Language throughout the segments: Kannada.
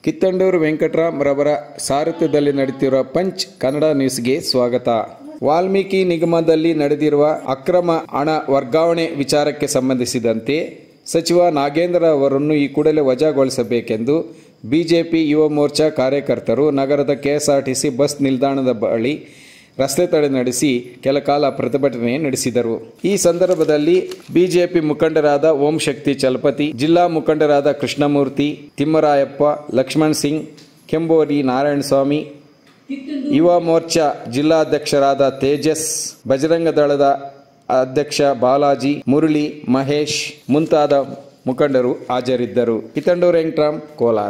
ಕಿತ್ತಂಡೂರು ವೆಂಕಟರಾಮ್ ರವರ ಸಾರಥ್ಯದಲ್ಲಿ ನಡೆಯುತ್ತಿರುವ ಪಂಚ್ ಕನ್ನಡ ನ್ಯೂಸ್ಗೆ ಸ್ವಾಗತ. ವಾಲ್ಮೀಕಿ ನಿಗಮದಲ್ಲಿ ನಡೆದಿರುವ ಅಕ್ರಮ ಹಣ ವರ್ಗಾವಣೆ ವಿಚಾರಕ್ಕೆ ಸಂಬಂಧಿಸಿದಂತೆ ಸಚಿವ ನಾಗೇಂದ್ರ ಅವರನ್ನು ಈ ಕೂಡಲೇ ವಜಾಗೊಳಿಸಬೇಕೆಂದು ಬಿಜೆಪಿ ಯುವ ಮೋರ್ಚಾ ಕಾರ್ಯಕರ್ತರು ನಗರದ ಕೆಎಸ್ಆರ್ಟಿಸಿ ಬಸ್ ನಿಲ್ದಾಣದ ಬಳಿ ರಸ್ತೆ ತಡೆ ನಡೆಸಿ ಕೆಲಕಾಲ ಪ್ರತಿಭಟನೆ ನಡೆಸಿದರು. ಈ ಸಂದರ್ಭದಲ್ಲಿ ಬಿಜೆಪಿ ಮುಖಂಡರಾದ ಓಂ ಶಕ್ತಿ ಚಲಪತಿ, ಜಿಲ್ಲಾ ಮುಖಂಡರಾದ ಕೃಷ್ಣಮೂರ್ತಿ, ತಿಮ್ಮರಾಯಪ್ಪ, ಲಕ್ಷ್ಮಣ್ ಸಿಂಗ್, ಕೆಂಬೋರಿ ನಾರಾಯಣಸ್ವಾಮಿ, ಯುವ ಮೋರ್ಚಾ ಜಿಲ್ಲಾಧ್ಯಕ್ಷರಾದ ತೇಜಸ್, ಬಜರಂಗ ದಳದ ಅಧ್ಯಕ್ಷ ಬಾಲಾಜಿ, ಮುರಳಿ, ಮಹೇಶ್ ಮುಂತಾದ ಮುಖಂಡರು ಹಾಜರಿದ್ದರು. ಕಿತ್ತಂಡೂರು ವೆಂಕಟರಾಮ್, ಕೋಲಾರ.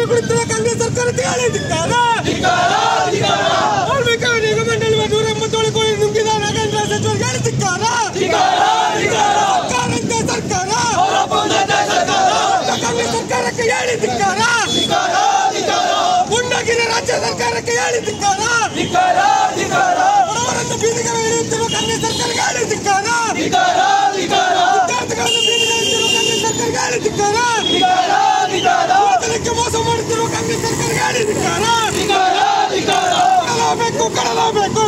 ರಾಜ್ಯ ಸರ್ಕಾರಕ್ಕೆ ಮೋಸ ಮಾಡುತ್ತಿರುವ ಕಾಂಗ್ರೆಸ್ ಸರ್ಕಾರಕ್ಕೆ ಕೊಡಲೇಬೇಕು.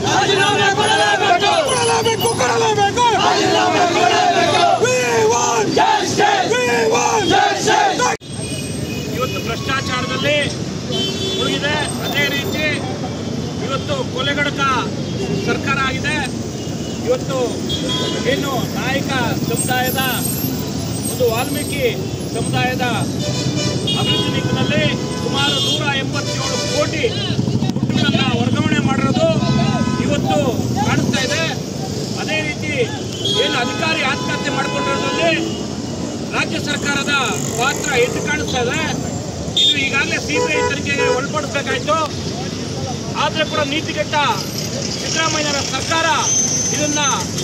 ಇವತ್ತು ಭ್ರಷ್ಟಾಚಾರದಲ್ಲಿ ಮುಳುಗಿದೆ. ಅದೇ ರೀತಿ ಇವತ್ತು ಕೊಲೆಗಡಕ ಸರ್ಕಾರ ಆಗಿದೆ. ಇವತ್ತು ಏನು ನಾಯಕ ಸಮುದಾಯದ ಒಂದು ವಾಲ್ಮೀಕಿ ಸಮುದಾಯದ ಅಭಿವೃದ್ಧಿ ನಿಟ್ಟಿನಲ್ಲಿ ಸುಮಾರು 187 ಕೋಟಿ ದುಡ್ಡುಗಳನ್ನು ವರ್ಗಾವಣೆ ಮಾಡಿರೋದು ಇವತ್ತು ಕಾಣಿಸ್ತಾ ಇದೆ. ಅದೇ ರೀತಿ ಏನು ಅಧಿಕಾರಿ ಆತ್ಮಹತ್ಯೆ ಮಾಡಿಕೊಂಡಿರೋದ್ರಲ್ಲಿ ರಾಜ್ಯ ಸರ್ಕಾರದ ಪಾತ್ರ ಎದ್ದು ಕಾಣಿಸ್ತಾ ಇದೆ. ಇದು ಈಗಾಗಲೇ ಸಿಬಿಐ ತನಿಖೆಗೆ ಒಳಪಡಿಸಬೇಕಾಯಿತು. ಆದರೆ ಕೂಡ ನೀತಿಗೆಟ್ಟ ಸಿದ್ದರಾಮಯ್ಯರ ಸರ್ಕಾರ ಇದನ್ನ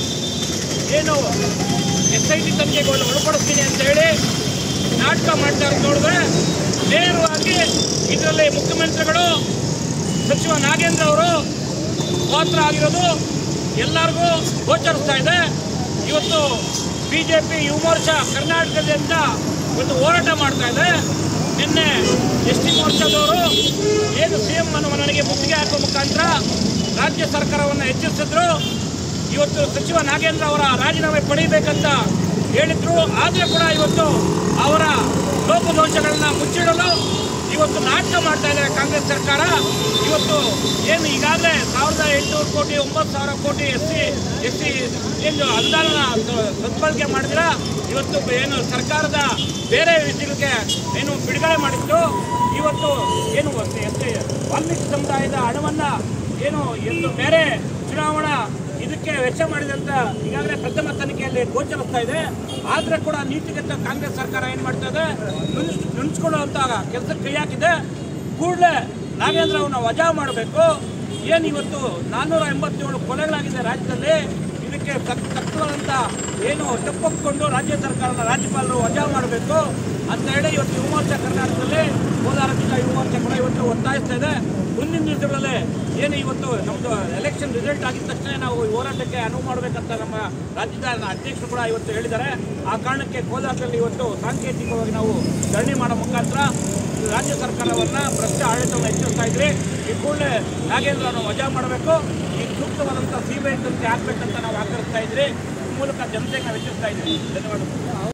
ಏನು SIT ತನಿಖೆಗೆ ಒಳಪಡಿಸ್ತೀನಿ ಅಂತ ಹೇಳಿ ನಾಟಕ ಮಾಡ್ತಾ ಇರೋದು ನೋಡಿದ್ರೆ ನೇರವಾಗಿ ಇದರಲ್ಲಿ ಮುಖ್ಯಮಂತ್ರಿಗಳು, ಸಚಿವ ನಾಗೇಂದ್ರ ಅವರು ಪಾತ್ರ ಆಗಿರೋದು ಎಲ್ಲರಿಗೂ ಗೋಚರಿಸ್ತಾ ಇದೆ. ಇವತ್ತು ಬಿಜೆಪಿ ಯುವ ಮೋರ್ಚಾ ಕರ್ನಾಟಕದಿಂದ ಒಂದು ಹೋರಾಟ ಮಾಡ್ತಾ ಇದೆ. ನಿನ್ನೆ ST ಮೋರ್ಚಾದವರು ಏನು CM ಅನ್ನು ನನಗೆ ಮುತ್ತಿಗೆ ಹಾಕುವ ಮುಖಾಂತರ ರಾಜ್ಯ ಸರ್ಕಾರವನ್ನು ಎಚ್ಚರಿಸಿದ್ರು. ಇವತ್ತು ಸಚಿವ ನಾಗೇಂದ್ರ ಅವರ ರಾಜೀನಾಮೆ ಪಡೆಯಬೇಕಂತ ಹೇಳಿದ್ರು. ಆದರೆ ಕೂಡ ಇವತ್ತು ಅವರ ಲೋಪದೋಷಗಳನ್ನ ಮುಚ್ಚಿಡಲು ಇವತ್ತು ನಾಟಕ ಮಾಡ್ತಾ ಇದ್ದಾರೆ ಕಾಂಗ್ರೆಸ್ ಸರ್ಕಾರ. ಇವತ್ತು ಏನು ಈಗಾಗಲೇ 1800 ಕೋಟಿ 9000 ಕೋಟಿ SC ಏನು ಅನುದಾನ ಸದ್ಬಳಕೆ ಮಾಡಿದ್ರ ಇವತ್ತು ಏನು ಸರ್ಕಾರದ ಬೇರೆ ವಿಷಯಕ್ಕೆ ಏನು ಬಿಡುಗಡೆ ಮಾಡಿತ್ತು. ಇವತ್ತು ಏನು ವಾಲ್ಮೀಕಿ ಸಮುದಾಯದ ಹಣವನ್ನ ಏನು ಎಂದು ಬೇರೆ ಚುನಾವಣಾ ಇದಕ್ಕೆ ವೆಚ್ಚ ಮಾಡಿದಂತ ಈಗಾಗಲೇ ಪ್ರಥಮ ತನಿಖೆಯಲ್ಲಿ ಗೋಚರಿಸ್ತಾ ಇದೆ. ಆದ್ರೆ ಕೂಡ ನೀತಿಗೆಟ್ಟ ಕಾಂಗ್ರೆಸ್ ಸರ್ಕಾರ ಏನ್ ಮಾಡ್ತಾ ಇದೆ, ನುಣುಚ್ಕೊಳ್ಳುವಂತ ಕೆಲಸಕ್ಕೆ ಕೈ ಹಾಕಿದೆ. ಕೂಡಲೇ ನಾಗೇಂದ್ರ ಅವನ್ನ ವಜಾ ಮಾಡಬೇಕು. ಏನು ಇವತ್ತು 487 ಕೊಲೆಗಳಾಗಿದೆ ರಾಜ್ಯದಲ್ಲಿ. ಇದಕ್ಕೆ ತಕ್ಕವಾದಂತ ಏನು ತಪ್ಪೊಪ್ಪಿಕೊಂಡು ರಾಜ್ಯ ಸರ್ಕಾರದ ರಾಜ್ಯಪಾಲರು ವಜಾ ಮಾಡಬೇಕು ಅಂತ ಹೇಳಿ ಇವತ್ತು ಯುವ ಮೋರ್ಚಾ ಕರ್ನಾಟಕದಲ್ಲಿ ಕೋಲಾರ ಜಿಲ್ಲಾ ಯುವ ಮೋರ್ಚಾ ಕೂಡ ಇವತ್ತು ಒತ್ತಾಯಿಸ್ತಾ ಇದೆ. ಮುಂದಿನ ದಿವಸಗಳಲ್ಲಿ ಏನು ಇವತ್ತು ನಮ್ಮದು ಎಲೆಕ್ಷನ್ ರಿಸಲ್ಟ್ ಆಗಿದ ತಕ್ಷಣ ನಾವು ಹೋರಾಟಕ್ಕೆ ಅನುವು ಮಾಡಬೇಕಂತ ನಮ್ಮ ರಾಜ್ಯದ ಅಧ್ಯಕ್ಷರು ಕೂಡ ಇವತ್ತು ಹೇಳಿದ್ದಾರೆ. ಆ ಕಾರಣಕ್ಕೆ ಕೋಲಾರದಲ್ಲಿ ಇವತ್ತು ಸಾಂಕೇತಿಕವಾಗಿ ನಾವು ಧರಣಿ ಮಾಡೋ ಮುಖಾಂತರ ರಾಜ್ಯ ಸರ್ಕಾರವನ್ನು ಭ್ರಷ್ಟ ಆಡಳಿತವನ್ನು ಹೆಚ್ಚಿಸ್ತಾ ಇದ್ರಿ. ಈ ಕೂಡಲೇ ನಾಗೇಂದ್ರನ್ನು ವಜಾ ಮಾಡಬೇಕು, ಈ ಸೂಕ್ತವಾದಂಥ CBI ತನಿಖೆ ಹಾಕಬೇಕಂತ ನಾವು ಆಗ್ರಹಿಸ್ತಾ ಇದ್ರಿ. ಈ ಮೂಲಕ ಜನತೆಗೆ ನಾವು ಹೆಚ್ಚಿಸ್ತಾ ಇದ್ರಿ. ಧನ್ಯವಾದಗಳು.